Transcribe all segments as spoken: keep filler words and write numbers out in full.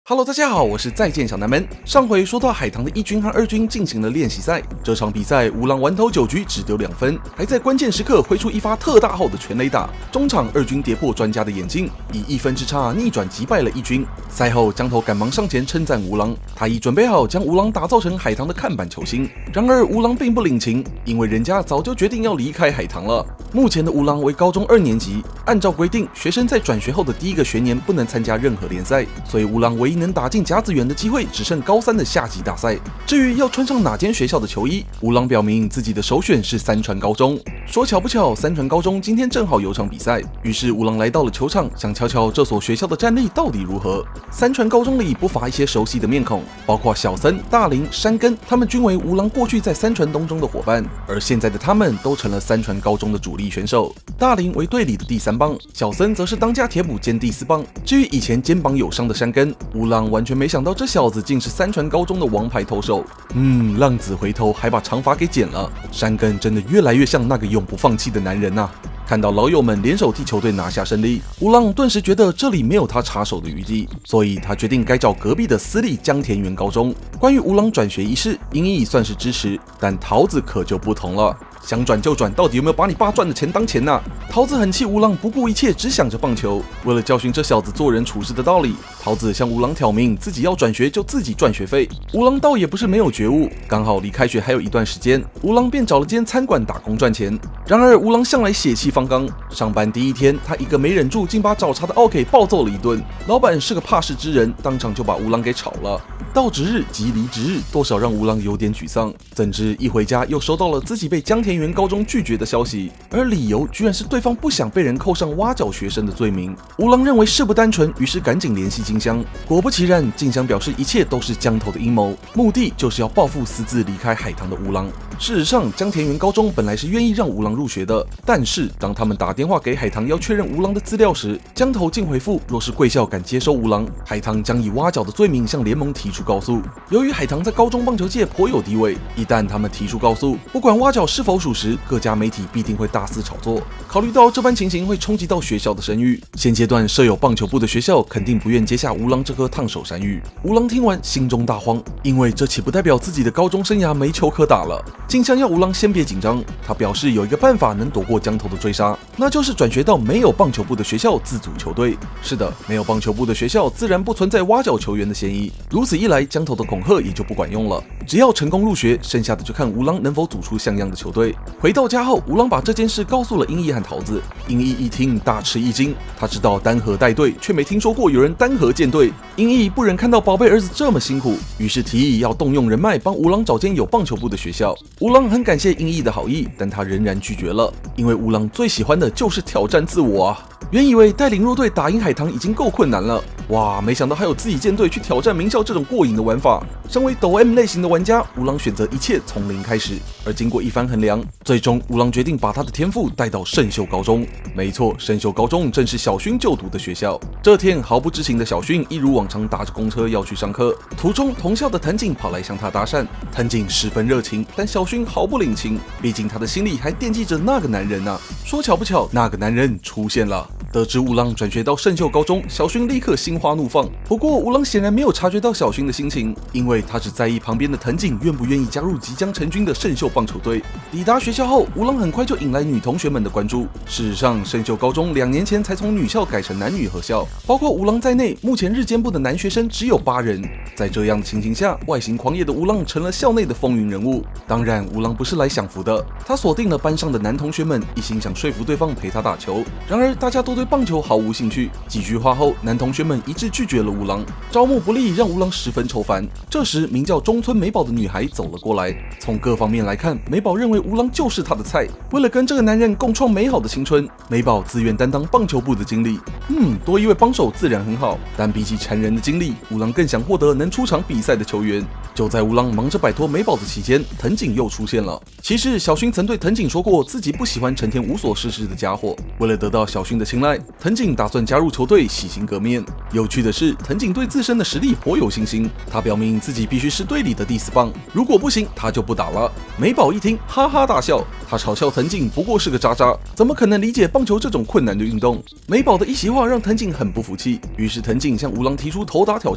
Hello， 大家好，我是再见小南门。上回说到海棠的一军和二军进行了练习赛，这场比赛吴郎完投九局只丢两分，还在关键时刻挥出一发特大号的全垒打。中场二军跌破专家的眼镜，以一分之差逆转击败了一军。赛后江头赶忙上前称赞吴郎，他已准备好将吴郎打造成海棠的看板球星。然而吴郎并不领情，因为人家早就决定要离开海棠了。目前的吴郎为高中二年级，按照规定，学生在转学后的第一个学年不能参加任何联赛，所以吴郎唯一能打进甲子园的机会只剩高三的夏季大赛。至于要穿上哪间学校的球衣，吴郎表明自己的首选是三传高中。说巧不巧，三传高中今天正好有场比赛，于是吴郎来到了球场，想瞧瞧这所学校的战力到底如何。三传高中里不乏一些熟悉的面孔，包括小森、大林、山根，他们均为吴郎过去在三传东中的伙伴，而现在的他们都成了三传高中的主力选手。大林为队里的第三棒，小森则是当家铁捕兼第四棒。至于以前肩膀有伤的山根，吴郎完全没想到这小子竟是三传高中的王牌投手。嗯，浪子回头还把长发给剪了，山根真的越来越像那个永不放弃的男人啊。看到老友们联手替球队拿下胜利，吴郎顿时觉得这里没有他插手的余地，所以他决定改找隔壁的私立江田园高中。关于吴郎转学一事，英义算是支持，但桃子可就不同了。想转就转，到底有没有把你爸赚的钱当钱呐、啊？桃子很气吴郎不顾一切，只想着棒球。为了教训这小子做人处事的道理，桃子向吴郎挑明自己要转学就自己赚学费。吴郎倒也不是没有觉悟，刚好离开学还有一段时间，吴郎便找了间餐馆打工赚钱。然而吴郎向来血气方刚，上班第一天，他一个没忍住，竟把找茬的奥 K 暴揍了一顿。老板是个怕事之人，当场就把吴郎给炒了。到值日即离职日，多少让吴郎有点沮丧。怎知一回家又收到了自己被江田园高中拒绝的消息，而理由居然是对方不想被人扣上挖角学生的罪名。吴郎认为事不单纯，于是赶紧联系静香。果不其然，静香表示一切都是江头的阴谋，目的就是要报复私自离开海棠的吴郎。事实上，江田园高中本来是愿意让吴郎入学的，但是当他们打电话给海棠要确认吴郎的资料时，江头竟回复，若是贵校敢接收吴郎，海棠将以挖角的罪名向联盟提出告诉。由于海棠在高中棒球界颇有地位，一旦他们提出告诉，不管挖角是否属实，各家媒体必定会大肆炒作。考虑到这般情形会冲击到学校的声誉，现阶段设有棒球部的学校肯定不愿接下吴郎这颗烫手山芋。吴郎听完心中大慌，因为这岂不代表自己的高中生涯没球可打了？静香要吴郎先别紧张，他表示有一个办法能躲过江头的追杀，那就是转学到没有棒球部的学校自组球队。是的，没有棒球部的学校自然不存在挖角球员的嫌疑，如此一来，江头的恐吓也就不管用了。只要成功入学，剩下的就看吴郎能否组出像样的球队。回到家后，吴郎把这件事告诉了英义和桃子。英义一听大吃一惊，他知道单核带队，却没听说过有人单核建队。英义不忍看到宝贝儿子这么辛苦，于是提议要动用人脉帮吴郎找间有棒球部的学校。吴郎很感谢英义的好意，但他仍然拒绝了，因为吴郎最喜欢的就是挑战自我啊。原以为带领弱队打赢海棠已经够困难了，哇，没想到还有自己建队去挑战名校这种过瘾的玩法。身为抖 M 类型的玩家，吴郎选择一切从零开始，而经过一番衡量，最终吴郎决定把他的天赋带到圣秀高中。没错，圣秀高中正是小薰就读的学校。这天，毫不知情的小薰一如往常搭着公车要去上课，途中同校的藤井跑来向他搭讪，藤井十分热情，但小薰毫不领情，毕竟他的心里还惦记着那个男人啊。说巧不巧，那个男人出现了。得知吴郎转学到圣秀高中，小薰立刻心花怒放。不过吴郎显然没有察觉到小薰的心情，因为他只在意旁边的藤井愿不愿意加入即将成军的圣秀棒球队。抵达学校后，吴郎很快就引来女同学们的关注。事实上，圣秀高中两年前才从女校改成男女合校，包括吴郎在内，目前日间部的男学生只有八人。在这样的情形下，外形狂野的吴郎成了校内的风云人物。当然，吴郎不是来享福的，他锁定了班上的男同学们，一心想说服对方陪他打球。然而，大家都对棒球毫无兴趣。几句话后，男同学们一致拒绝了吴郎。招募不利让吴郎十分愁烦。这时，名叫中村美宝的女孩走了过来。从各方面来看，美宝认为吴郎就是她的菜。为了跟这个男人共创美好的青春，美宝自愿担当棒球部的经理。嗯，多一位帮手自然很好，但比起缠人的经历，吴郎更想获得能出场比赛的球员。就在吴郎忙着摆脱美宝的期间，藤井又出现了。其实小薰曾对藤井说过，自己不喜欢成天无所事事的家伙。为了得到小薰的青睐，藤井打算加入球队洗心革面。有趣的是，藤井对自身的实力颇有信心，他表明自己必须是队里的第四棒，如果不行，他就不打了。美宝一听，哈哈大笑，他嘲笑藤井不过是个渣渣，怎么可能理解棒球这种困难的运动？美宝的一席话让藤井很不服气，于是藤井向吴郎提出投打挑战。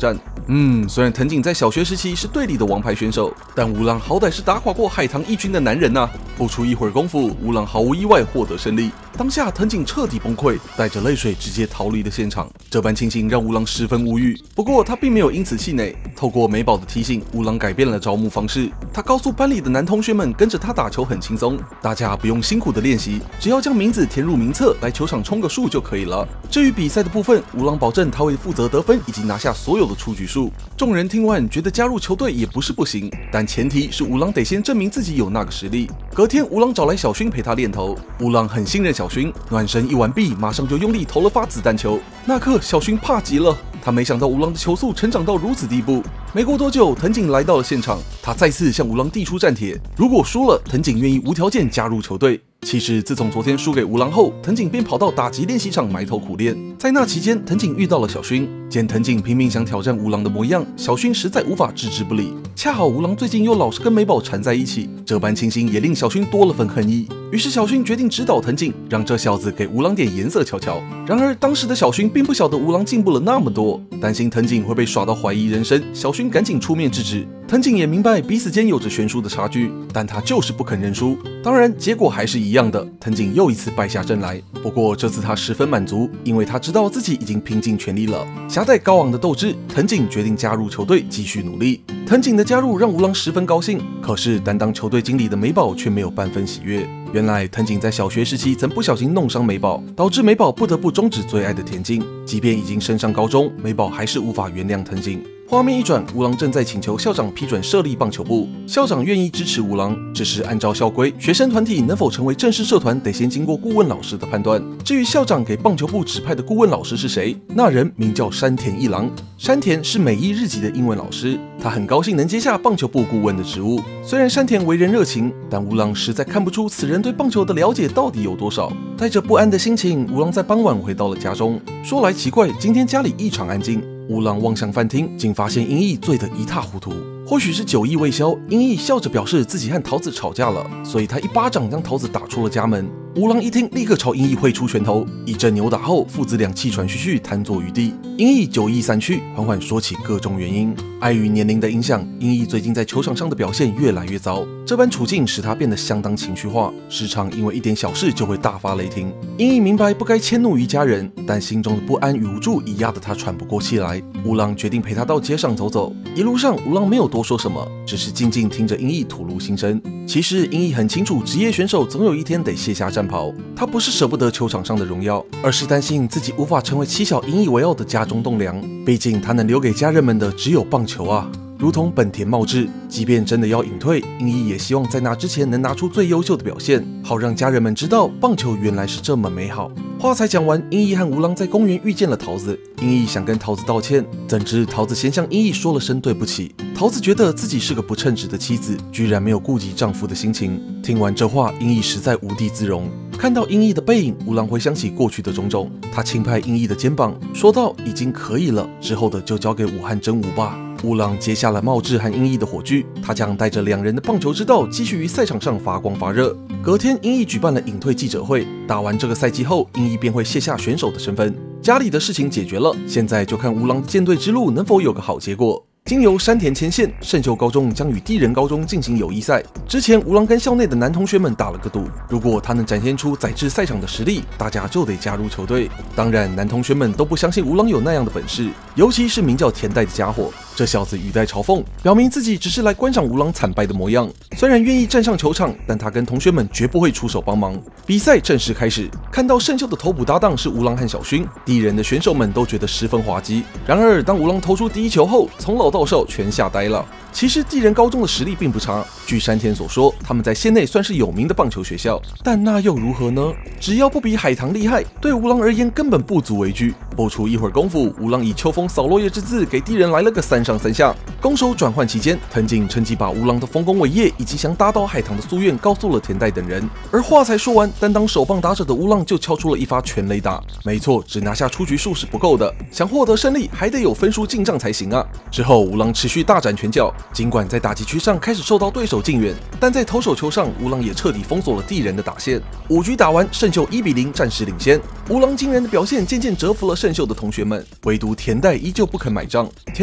嗯，虽然藤井在小学时期是队里的王牌选手，但吴郎好歹是打垮过海棠一军的男人呐、啊。不出一会儿功夫，吴郎毫无意外获得胜利。当下藤井彻底崩溃，带着泪水直接逃离了现场。这般情形让吴郎十分无语。不过他并没有因此气馁，透过美宝的提醒，吴郎改变了招募方式。他告诉班里的男同学们，跟着他打球很轻松，大家不用辛苦的练习，只要将名字填入名册，来球场冲个数就可以了。至于比赛的部分，吴郎保证他会负责得分以及拿下所有的出局数。众人听完觉得加入球队也不是不行，但前提是吴郎得先证明自己有那个实力。隔天，吴郎找来小薰陪他练投，吴郎很信任小薰，暖身一完毕，马上就用力投了发子弹球。那刻，小薰怕极了，他没想到吴郎的球速成长到如此地步。没过多久，藤井来到了现场，他再次向吴郎递出战帖，如果输了，藤井愿意无条件加入球队。其实，自从昨天输给吴郎后，藤井便跑到打击练习场埋头苦练。在那期间，藤井遇到了小薰，见藤井拼命想挑战吴郎的模样，小薰实在无法置之不理。恰好吴郎最近又老是跟美宝缠在一起，这般情形也令小薰多了份恨意。于是小薰决定指导藤井，让这小子给吴郎点颜色瞧瞧。然而当时的小薰并不晓得吴郎进步了那么多，担心藤井会被耍到怀疑人生，小薰赶紧出面制止。藤井也明白彼此间有着悬殊的差距，但他就是不肯认输。当然，结果还是一样的，藤井又一次败下阵来。不过这次他十分满足，因为他知道自己已经拼尽全力了。夹带高昂的斗志，藤井决定加入球队继续努力。藤井的加入让吴郎十分高兴，可是担当球队经理的美宝却没有半分喜悦。原来藤井在小学时期曾不小心弄伤美宝，导致美宝不得不终止最爱的田径。即便已经升上高中，美宝还是无法原谅藤井。画面一转，吴郎正在请求校长批准设立棒球部，校长愿意支持吴郎，只是按照校规，学生团体能否成为正式社团，得先经过顾问老师的判断。至于校长给棒球部指派的顾问老师是谁，那人名叫山田一郎。山田是美一日籍的英文老师，他很高兴能接下棒球部顾问的职务。虽然山田为人热情，但吴郎实在看不出此人对棒球的了解到底有多少。带着不安的心情，吴郎在傍晚回到了家中。说来奇怪，今天家里异常安静。吴郎望向饭厅，竟发现英义醉得一塌糊涂。或许是酒意未消，英义笑着表示自己和桃子吵架了，所以他一巴掌将桃子打出了家门。吴郎一听，立刻朝英义挥出拳头，一阵扭打后，父子俩气喘吁吁，瘫坐于地。英义酒意散去，缓缓说起各种原因。碍于年龄的影响，英义最近在球场上的表现越来越糟，这般处境使他变得相当情绪化，时常因为一点小事就会大发雷霆。英义明白不该迁怒于家人，但心中的不安与无助已压得他喘不过气来。吴郎决定陪他到街上走走。一路上，吴郎没有多说什么，只是静静听着英义吐露心声。其实英义很清楚，职业选手总有一天得卸下战袍。他不是舍不得球场上的荣耀，而是担心自己无法成为妻小引以为傲的家中栋梁。毕竟他能留给家人们的只有棒球啊。如同本田茂志，即便真的要隐退，英义也希望在那之前能拿出最优秀的表现，好让家人们知道棒球原来是这么美好。话才讲完，英义和吴郎在公园遇见了桃子。英义想跟桃子道歉，怎知桃子先向英义说了声对不起。桃子觉得自己是个不称职的妻子，居然没有顾及丈夫的心情。听完这话，英义实在无地自容。看到英义的背影，吴郎回想起过去的种种，他轻拍英义的肩膀，说道：“已经可以了，之后的就交给武汉真武吧。”吴郎接下了茂志和英义的火炬，他将带着两人的棒球之道继续于赛场上发光发热。隔天，英义举办了隐退记者会，打完这个赛季后，英义便会卸下选手的身份。家里的事情解决了，现在就看吴郎的舰队之路能否有个好结果。经由山田牵线，圣秀高中将与地人高中进行友谊赛。之前吴郎跟校内的男同学们打了个赌，如果他能展现出载至赛场的实力，大家就得加入球队。当然，男同学们都不相信吴郎有那样的本事，尤其是名叫田代的家伙，这小子语带嘲讽，表明自己只是来观赏吴郎惨败的模样。虽然愿意站上球场，但他跟同学们绝不会出手帮忙。比赛正式开始，看到圣秀的投捕搭档是吴郎和小薰，地人的选手们都觉得十分滑稽。然而，当吴郎投出第一球后，从老到少全吓呆了。其实地人高中的实力并不差，据山田所说，他们在县内算是有名的棒球学校，但那又如何呢？只要不比海棠厉害，对吴郎而言根本不足为惧。不出一会儿功夫，吴郎以秋风扫落叶之姿给地人来了个三上三下。攻守转换期间，藤井趁机把吴郎的丰功伟业以及想打倒海棠的夙愿告诉了田代等人。而话才说完，担当手棒打者的吴郎就敲出了一发全垒打。没错，只拿下出局数是不够的，想获得胜利还得有分数进账才行啊。之后吴郎持续大展拳脚，尽管在打击区上开始受到对手禁远，但在投手球上，吴郎也彻底封锁了地人的打线。五局打完，圣秀一比零暂时领先。吴郎惊人的表现渐渐折服了圣秀的同学们，唯独田代依旧不肯买账。田代认为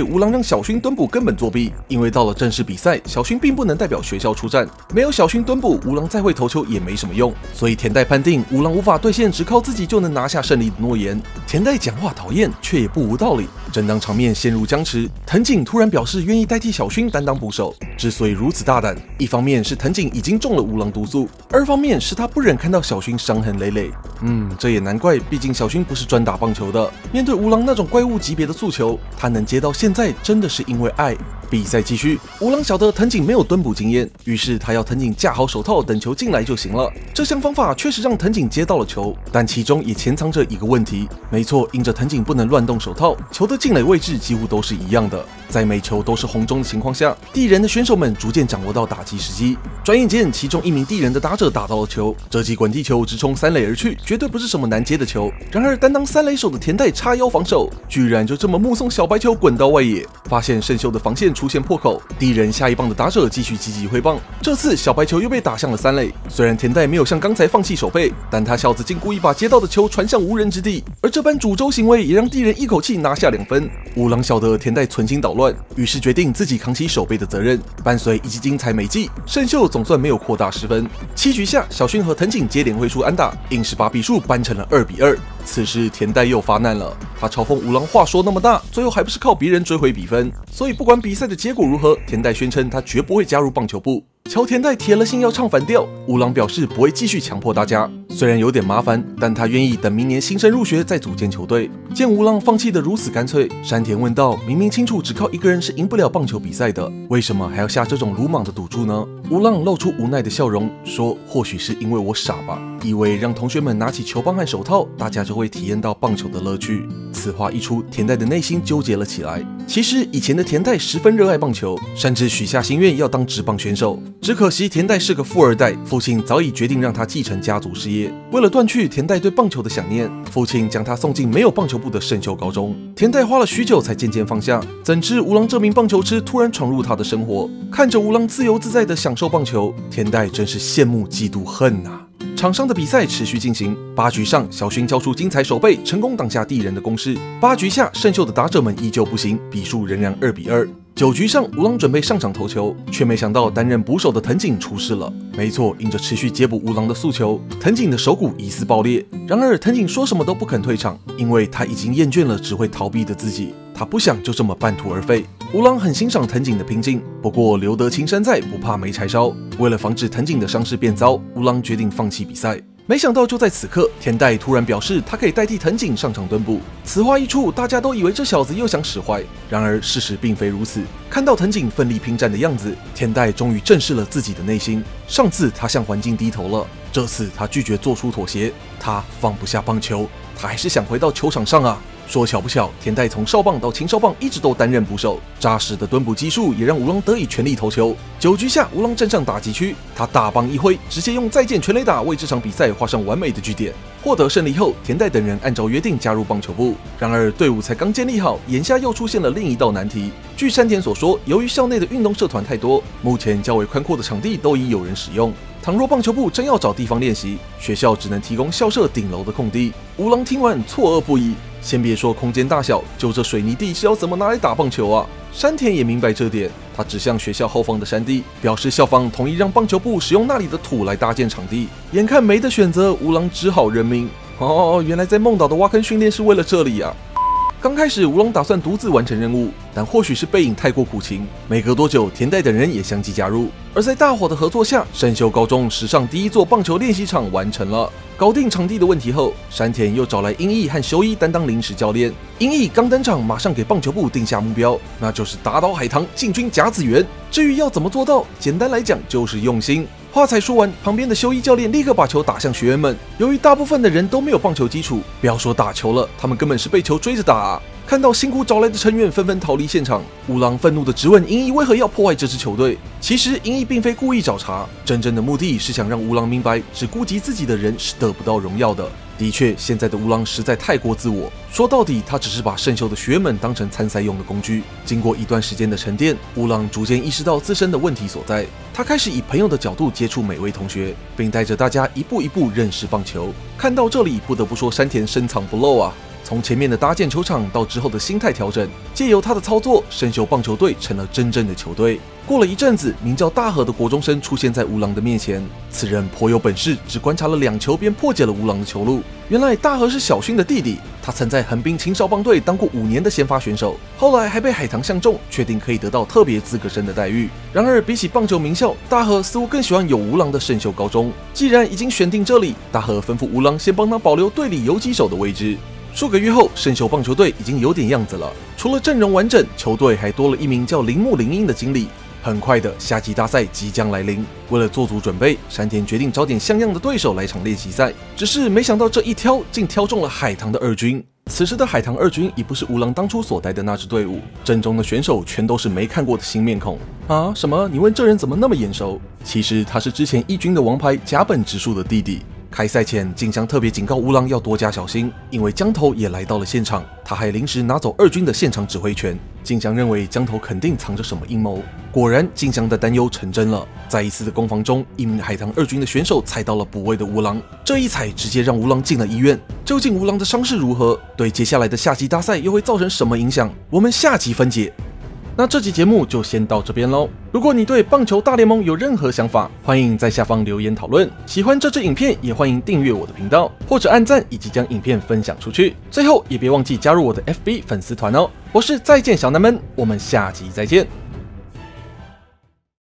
吴郎让小薰蹲捕根本作弊，因为到了正式比赛，小薰并不能代表学校出战，没有小薰蹲捕，吴郎再会投球也没什么用，所以田代判定吴郎无法兑现只靠自己就能拿下胜利的诺言。田代讲话讨厌，却也不无道理。正当场面陷入僵持，藤井突然表示愿意代替小薰担当捕手。之所以如此大胆，一方面是藤井已经中了吴郎毒素，二方面是他不忍看到小薰伤痕累累。嗯，这也难怪，毕竟小薰不是专打棒球的。面对吴郎那种怪物级别的速球，他能接到现在真的是因为爱。比赛继续，吴郎晓得藤井没有蹲捕经验，于是他要藤井架好手套，等球进来就行了。这项方法确实让藤井接到了球，但其中也潜藏着一个问题。没错，因着藤井不能乱动手套，球的进垒位置几乎都是一样的。在每球都是红中的情况下，地人的选手们逐渐掌握到打击时机。转眼间，其中一名地人的打者打到了球，这记滚地球直冲三垒而去，绝对不是什么难接的球。然而，担当三垒手的田代叉腰防守，居然就这么目送小白球滚到外野。发现胜秀的防线出现破口，地人下一棒的打者继续积极挥棒，这次小白球又被打向了三垒。虽然田代没有像刚才放弃守备，但他小子竟故意把接到的球传向无人之地，而这般主轴行为也让地人一口气拿下两分。吴郎晓得田代存心捣乱，于是决定自己扛起守备的责任。伴随一记精彩美技，胜秀总算没有扩大失分。七局下，小薰和藤井接连挥出安打，硬是把比数扳成了二比二。此时田代又发难了，他嘲讽吴郎话说那么大，最后还不是靠别人追回比分。所以不管比赛的结果如何，田代宣称他绝不会加入棒球部。乔田代铁了心要唱反调，吴郎表示不会继续强迫大家，虽然有点麻烦，但他愿意等明年新生入学再组建球队。见吴郎放弃的如此干脆，山田问道：“明明清楚只靠一个人是赢不了棒球比赛的，为什么还要下这种鲁莽的赌注呢？”吴郎露出无奈的笑容，说：“或许是因为我傻吧，以为让同学们拿起球棒和手套，大家就会体验到棒球的乐趣。”此话一出，田代的内心纠结了起来。其实以前的田代十分热爱棒球，甚至许下心愿要当职棒选手。只可惜田代是个富二代，父亲早已决定让他继承家族事业。为了断去田代对棒球的想念，父亲将他送进没有棒球部的胜秀高中。田代花了许久才渐渐放下，怎知吴郎这名棒球痴突然闯入他的生活。看着吴郎自由自在地享受棒球，田代真是羡慕嫉妒恨啊！场上的比赛持续进行，八局上小薰交出精彩守备，成功挡下地人的攻势。八局下胜秀的打者们依旧不行，比数仍然二比二。九局上吴郎准备上场投球，却没想到担任捕手的藤井出事了。没错，因着持续接捕吴郎的诉求，藤井的手骨疑似爆裂。然而藤井说什么都不肯退场，因为他已经厌倦了只会逃避的自己，他不想就这么半途而废。吴郎很欣赏藤井的拼劲，不过留得青山在，不怕没柴烧。为了防止藤井的伤势变糟，吴郎决定放弃比赛。没想到就在此刻，田代突然表示他可以代替藤井上场蹲捕。此话一出，大家都以为这小子又想使坏。然而事实并非如此。看到藤井奋力拼战的样子，田代终于正视了自己的内心。上次他向环境低头了，这次他拒绝做出妥协。他放不下棒球，他还是想回到球场上啊。说巧不巧，田代从少棒到青少棒一直都担任捕手，扎实的蹲捕技术也让吴郎得以全力投球。九局下，吴郎站上打击区，他大棒一挥，直接用再见全垒打为这场比赛画上完美的句点。获得胜利后，田代等人按照约定加入棒球部。然而队伍才刚建立好，眼下又出现了另一道难题。据山田所说，由于校内的运动社团太多，目前较为宽阔的场地都已有人使用。倘若棒球部真要找地方练习，学校只能提供校舍顶楼的空地。吴郎听完错愕不已，先别说空间大小，就这水泥地是要怎么拿来打棒球啊？山田也明白这点，他指向学校后方的山地，表示校方同意让棒球部使用那里的土来搭建场地。眼看没得选择，吴郎只好认命。哦，原来在梦岛的挖坑训练是为了这里啊！刚开始，吴郎打算独自完成任务，但或许是背影太过苦情，没隔多久，田代等人也相继加入。而在大伙的合作下，胜秀高中史上第一座棒球练习场完成了。搞定场地的问题后，山田又找来英义和修一担当临时教练。英义刚登场，马上给棒球部定下目标，那就是打倒海棠，进军甲子园。至于要怎么做到，简单来讲就是用心。话才说完，旁边的修一教练立刻把球打向学员们。由于大部分的人都没有棒球基础，不要说打球了，他们根本是被球追着打啊。看到辛苦找来的成员纷纷逃离现场，吴郎愤怒地质问英义为何要破坏这支球队。其实英义并非故意找茬，真正的目的是想让吴郎明白，只顾及自己的人是得不到荣耀的。的确，现在的吴郎实在太过自我，说到底，他只是把胜秀的学员们当成参赛用的工具。经过一段时间的沉淀，吴郎逐渐意识到自身的问题所在，他开始以朋友的角度接触每位同学，并带着大家一步一步认识棒球。看到这里，不得不说山田深藏不露啊。 从前面的搭建球场到之后的心态调整，借由他的操作，生锈棒球队成了真正的球队。过了一阵子，名叫大和的国中生出现在吴郎的面前。此人颇有本事，只观察了两球便破解了吴郎的球路。原来大和是小勋的弟弟，他曾在横滨青少棒队当过五年的先发选手，后来还被海棠相中，确定可以得到特别资格生的待遇。然而比起棒球名校，大和似乎更喜欢有吴郎的圣秀高中。既然已经选定这里，大和吩咐吴郎先帮他保留队里游击手的位置。数个月后，圣秀棒球队已经有点样子了，除了阵容完整，球队还多了一名叫铃木玲英的经理。很快的，夏季大赛即将来临。为了做足准备，山田决定找点像样的对手来场练习赛。只是没想到这一挑，竟挑中了海棠的二军。此时的海棠二军已不是吴郎当初所带的那支队伍，阵中的选手全都是没看过的新面孔。啊？什么？你问这人怎么那么眼熟？其实他是之前一军的王牌甲本直树的弟弟。开赛前，静香特别警告吴郎要多加小心，因为江头也来到了现场，他还临时拿走二军的现场指挥权。静香认为江头肯定藏着什么阴谋，果然静香的担忧成真了。在一次的攻防中，一名海棠二军的选手踩到了补位的吴郎，这一踩直接让吴郎进了医院。究竟吴郎的伤势如何？对接下来的夏季大赛又会造成什么影响？我们下集分解。那这期节目就先到这边喽。如果你对棒球大联盟有任何想法，欢迎在下方留言讨论。喜欢这支影片，也欢迎订阅我的频道，或者按赞以及将影片分享出去。最后也别忘记加入我的 F B 粉丝团哦。我是再见小南门，我们下集再见。